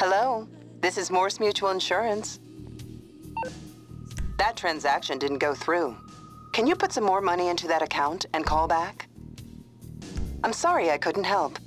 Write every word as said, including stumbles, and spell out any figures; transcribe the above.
Hello, this is Morse Mutual Insurance. That transaction didn't go through. Can you put some more money into that account and call back? I'm sorry I couldn't help.